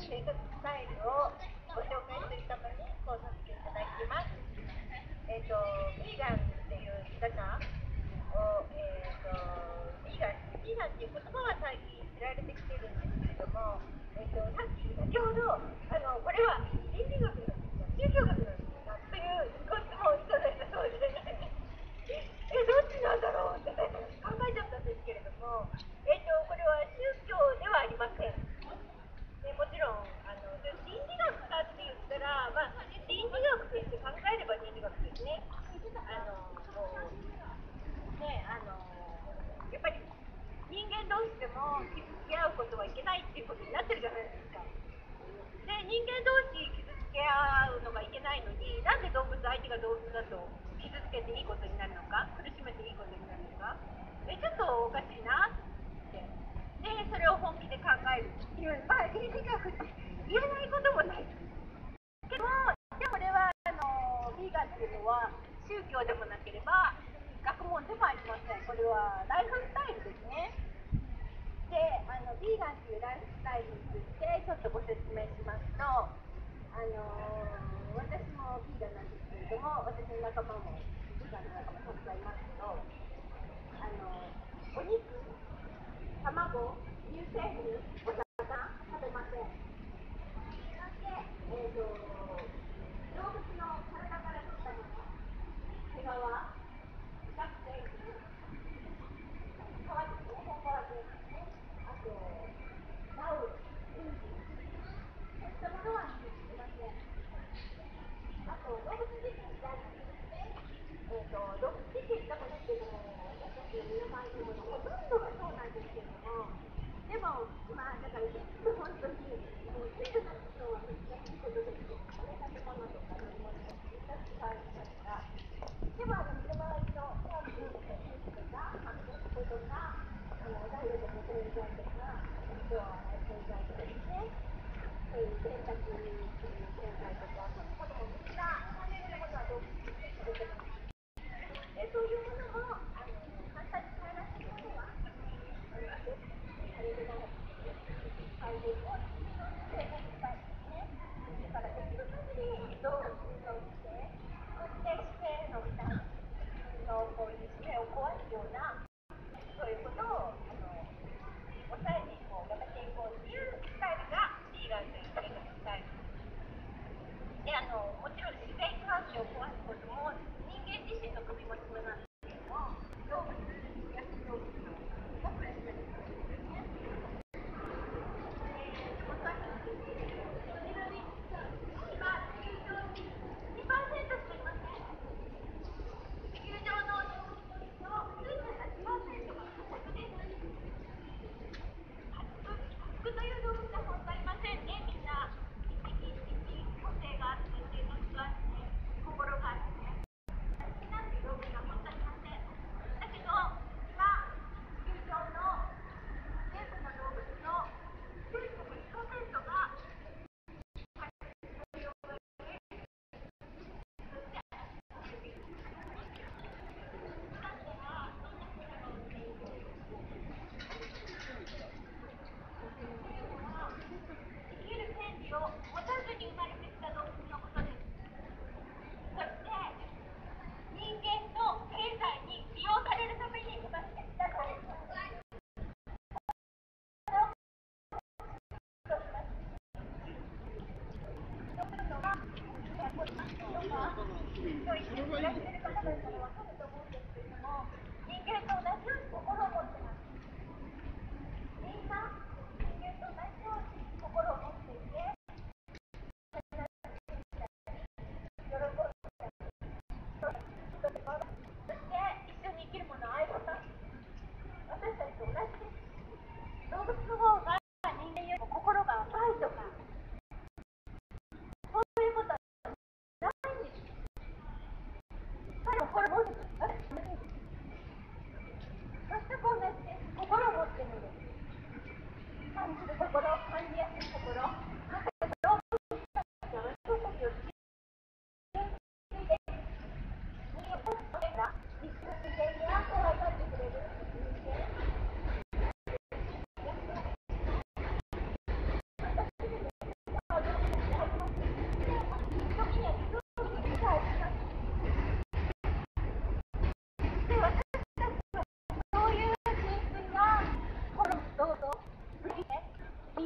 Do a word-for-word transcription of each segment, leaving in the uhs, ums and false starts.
生活スタイルをご紹介するために来させていただいています。えっ、と、ビーガンっていう見方を、えっ、と、ビーガン、ビーガンっていう言葉は最近知られてきているんですけれども、えっ、と、さっき、先ほど、あの、これは倫理学なんですか、宗教学なんですかというご質問をいただいたそうで、え、どっちなんだろうって考えちゃったんですけれども、えっ、と、これは宗教ではありません。でもちろんあの倫理学かって言ったら、まあ、倫理学として考えれば倫理学ですね。あのこうねあのやっぱり人間同士でも傷つけ合うことはいけないっていうことになってるじゃないですか。で人間同士傷つけ合うのがいけないのに、なんで動物相手が動物だと傷つけていいことになるのか、苦しめていいことになるのか、えちょっとおかしいなってでそれを本気で考えるっていう、まあ倫理学って言えないこともないけど、でもこれはあのビーガンっていうのは宗教でもなければ学問でもありません。これはライフスタイルですね。であのビーガンっていうライフスタイルについてちょっとご説明しますと、あの私もビーガンなんですけれども、私の仲間もビーガンの仲間たくさんいますけど、あのお肉、卵、乳製品、お魚食べません。そして、えーと、動物の体から取ったもの、毛皮、学生皮ですね、本革ですね、あと、ナウル、ウンジ、そういったものは入っていません。あと、動物実験大好きですね。えーと、動物実験したものっていうのも、私たちの皆さんのもの、ほとんどがそうなんですけれども、でも、まあ、だから、本当に、もう、全部のことは難しいことですよね。食べ物とか飲み物とか、難しく感じますが、でも、あの、身の回りのパンとか、ジュースとか、発酵とか、あの、お台所の洗剤とか、手を洗う洗剤とかですね、そういう洗濯する洗剤とか、そういうものもみんな、そういうものは動物実験されてます。でそういうものも、あの、簡単に買えられるものは、あの、動物実験されてない細胞を生活スタイルですね。だからできる限り動物の犠牲、そして自然の負担のこういう自然を壊すような、そういうことをあの抑えていこう、やめていこうっていうスタイルがビーガンという生活スタイルで、あのもちろん自然環境を壊すことも人間自身の首も紐なんですけども、動物、野生動物のもプラスされているんですね。でも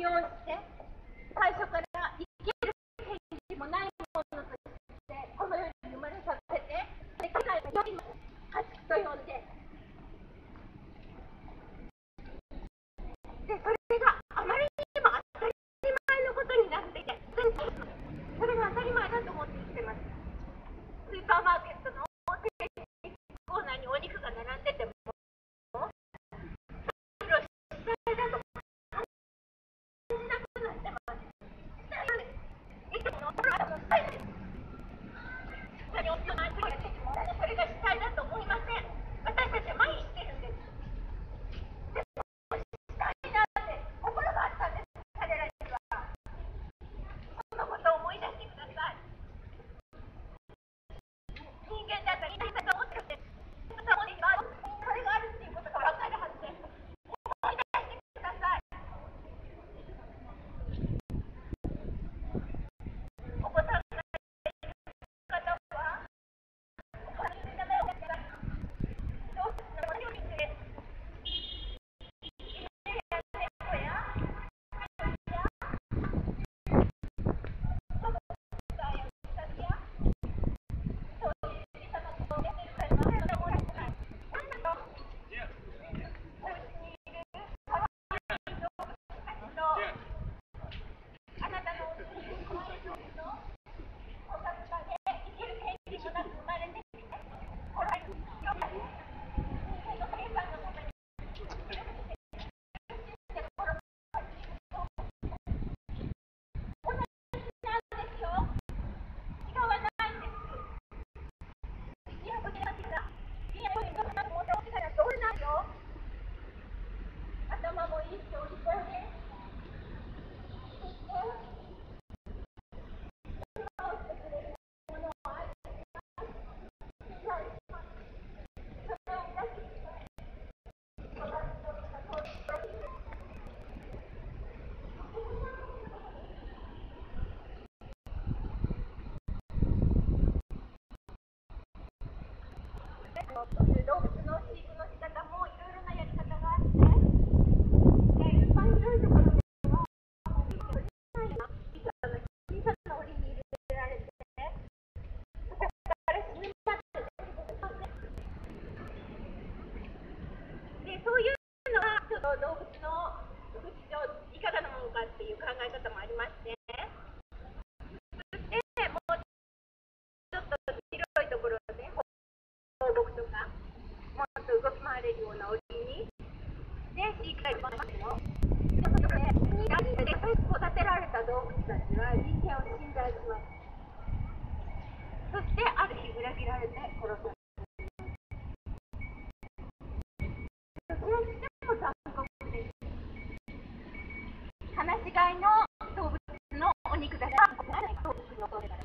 用して最初から生きる権利もないものとしてこの世に生まれさせて世界がよりも家畜と呼んで、でそれがあまりにも当たり前のことになっていて、それが当たり前だと思って生きてます。スーパーマーケットのコーナーにお肉が並んでてもそれが主体だと思いません。私たちは毎日してるんです。でも主体なんて心があったんです。彼らにはそのことを思い出してください。人間だったらいないかと思ってるんです。それがあるっていうことが分かるはずです。思い出してください。お子さんがいる方はお金の名前を出したら動物の森を見つける。犬や猫や鳥や動物やウサギやそういう小さなことをやってるから名前をもらってない。なんだとお家にいる可愛い動物たちとあなたのお家にいる可愛い動物のおかずかで生きる権利もなく生まれてきて、こらえる人が人間の生産のために苦しんでる頃の同じなんですよ。違わないんです。いや、これだけだ。いや、これだけだ。もうどうしたらどうなるよ。頭もいいし、おいしそうね。そして、今をしてくれるものを愛してください。それをいたします。そういう動物の飼育の仕方もいろいろなやり方があって、で一番広いところでは小さな檻に入れられて、そこから死ぬまで出てきません。でそういうのはちょっと動物の福祉上いかがなものかっていう考え方もありまして、そしてもうちょっと広いところで放牧とかもっと動き回れるような檻にで飼育されてますよ。ということで、人間で育てられた動物たちは人間を信頼します。そしてある日裏切られて殺される。どちらにしても残酷です。放し飼いの動物のお肉だけは動物の恐れだ。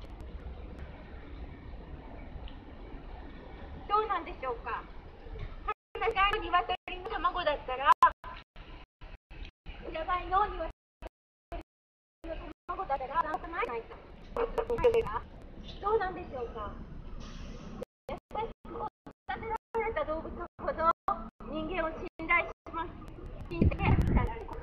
どうなんでしょうか。放し飼いの鶏の卵だったら、裏飼いの鶏の卵だったら残さないと。どうなんでしょうか。優しく育てられた動物ほど人間を信頼します。信じてられます。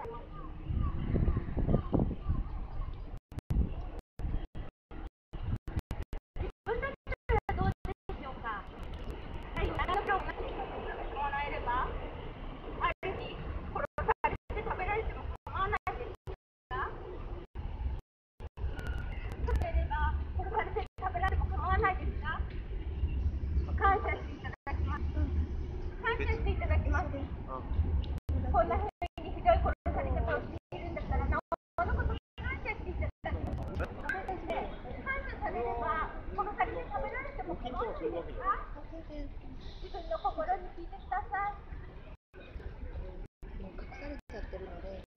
自分だったらどうでしょうか。はい、あなたが同じ人をもらえれば、ある日殺されて食べられても構わないですか。食べれば殺されて食べられても構わないですか。感謝していただきます。感謝していただきます。こんな風にひどい殺され方をしているんだったら、なおのこと感謝していただきます。感謝されれば殺されて食べられても構わないですか。自分の心に聞いてください。 もう隠されちゃってるので、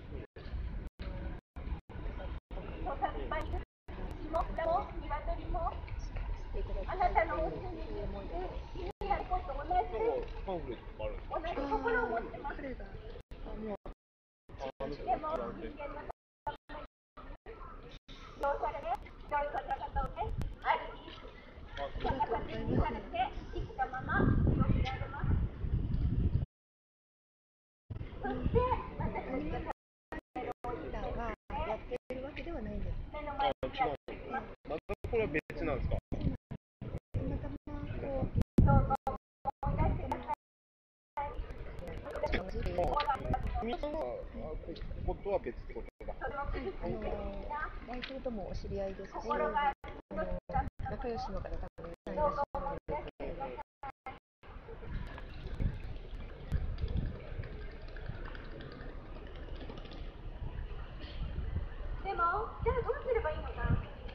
そうさっぱり下北も鶏もあなたのお家にいる犬や猫と同じ同じ心を持ってます。 彼がもうでも人間のためにどうされひどい方々をね、ある日そんな形にされて生きたまま過ごせられます。そして私たちが食べるお肉はないんです。 目の前あ、違う。またこれは別なんですか？ たまたまこう、 どうぞ思い出してください。 同じで、 皆さんはあこことは別ってことだ。 あのワイフルともお知り合いですし、あの仲良しの方多分いらっしゃるので、 でも、じゃあどうすればいいのか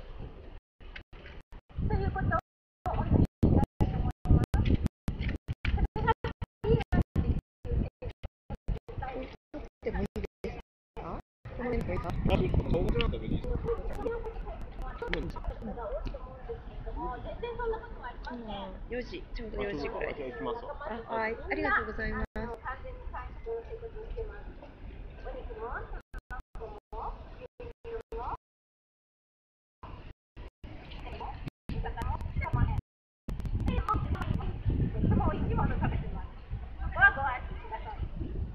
ということをお聞きしたいと思います。それがいいなっていう撮ってもいいですか？この辺でもいいか？ あ、そうです。そうなんだ、別に。 あのよじ、ちょうどよじぐらいじゃあ行きます。 あ、はい、ありがとうございます。 完全に完食をしてことをしてます。お肉も、卵も、牛乳も、お魚も、玉ねぎも、とても美味しいものを食べてます。そこはご安心ください。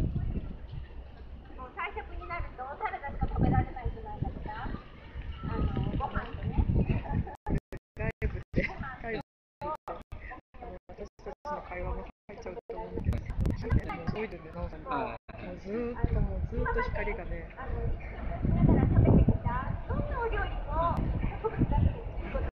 もう菜食になるとサラダしか食べられないじゃないですか。あのご飯とね。 ライブで、ライブで、あの私たちの会話も入っちゃうと思うんだけど、もうそういうので、なおさんが、もうずーっと、もうずーっと光がね、 あのだから食べてきたどんなお料理も特別だっていうこと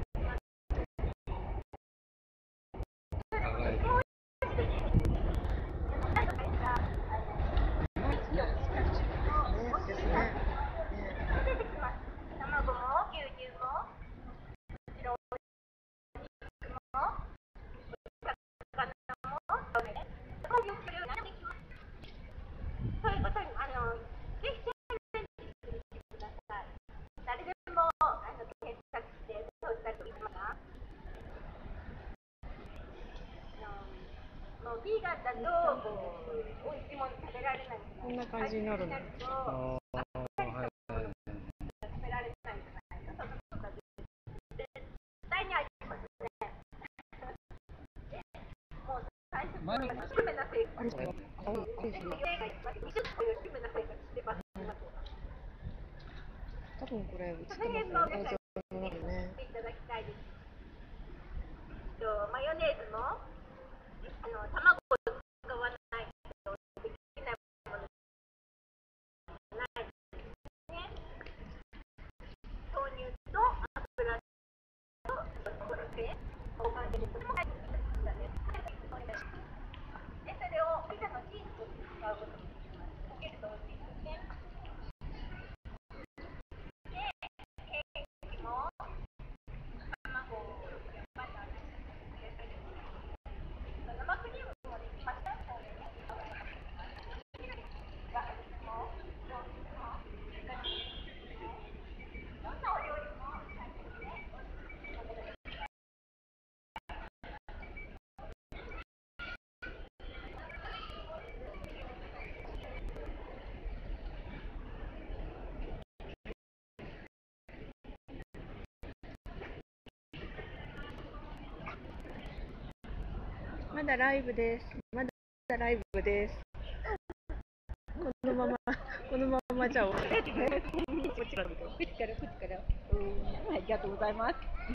ですね。 出てきます。卵も牛乳も、白お肉も、魚も、ね、そういう料理ができます。そういうことに、あの、ぜひチャレンジしてみてください。誰でも、あの、検索して、そうしたと言いますか。もう、ビーガンだと、もう、美味しいもの食べられない。 こんな感じになるの。 ああ、はい。 食べられないじゃないですか。そのことが絶対にありますね。もう最初から低めな生活。 あれですか？あ、あれですね。 にじゅっぷん低めな生活してます。 多分これ映ってますその辺ね。 も皆さん映像の中でね。 見ていただきたいです。とマヨネーズもあの卵を使わないとできないものないですね。豆乳と油とこれで交換でとても入ってきましたね。でそれをピザのチーズと使うことにします。溶けると美味しいですね。でケーキも卵をバターで生クリームもできました。どんなお料理も最適でまだライブです。まだライブです。このまま、このままじゃあ、こっちから、こっちから、こっちから、うん、ありがとうございます。